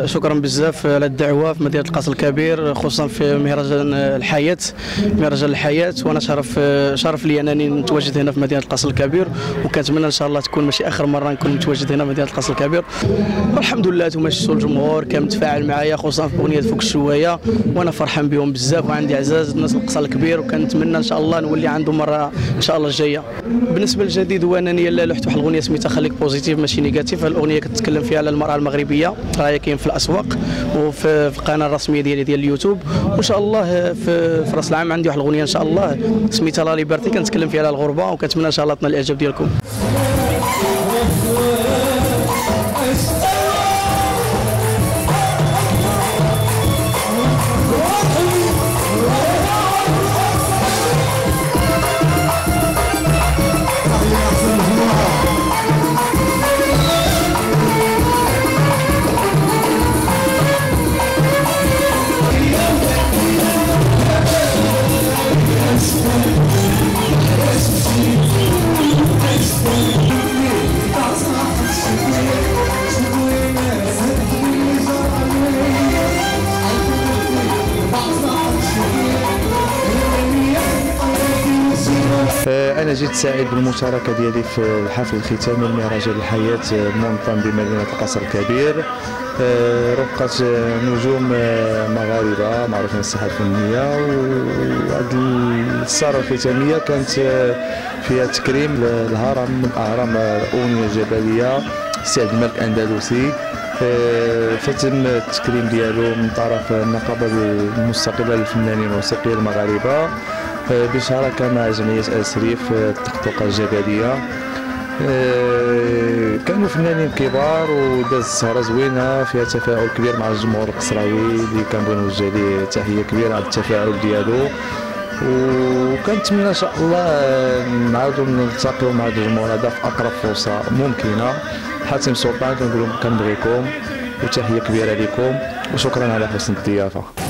شكرا بزاف على الدعوه في مدينه القصر الكبير، خصوصا في مهرجان الحياه. مهرجان الحياه، وانا شرف لي انني نتواجد هنا في مدينه القصر الكبير، وكنتمنى ان شاء الله تكون ماشي اخر مره نكون متواجد هنا في مدينه القصر الكبير. والحمد لله انتم شفتوا الجمهور كان متفاعل معايا، خصوصا في اغنيه فوق الشوايه، وانا فرحان بهم بزاف وعندي اعزاز الناس القصر الكبير، وكنتمنى ان شاء الله نولي عندهم مره ان شاء الله الجايه. بالنسبه للجديد هو انني لوحت واحد الاغنيه سميتها خليك بوزيتيف ماشي نيجاتيف. الاغنيه كتتكلم فيها على المراه المغربيه، راهي كاين في الاسواق وفي القناه الرسميه ديال اليوتيوب، وان شاء الله في راس العام عندي واحد الاغنيه ان شاء الله سميتها لا ليبرتي، كنتكلم فيها على الغربه، وكنتمنى ان شاء الله تنال الاعجاب ديالكم. أنا جيت سعيد بالمشاركة ديالي في الحفل الختامي لمهرجان الحياة المنظم بمدينة القصر الكبير. رفقة نجوم مغاربة معروفين الساحة الفنية، وهذه السهرة الختامية كانت فيها تكريم الهرم من أهرام الأغنية الجبلية سي عبد الملك الأندلسي. فتم التكريم ديالو من طرف النقابة المستقلة للفنانين والموسيقيين المغاربة بشراكة مع جمعية آل شريف الطقطقة الجبلية. كانوا فنانين كبار وداز سهرة زوينة فيها تفاعل كبير مع الجمهور القصراوي اللي كنبغي نوجه ليه تحية كبيرة على التفاعل ديالو، وكنتمنى ان شاء الله نعاودوا نلتقيو مع هذا الجمهور هذا في اقرب فرصة ممكنة. حاتم سلطان كنقول لكم كنبغيكم وتحية كبيرة لكم وشكرا على حسن الضيافة.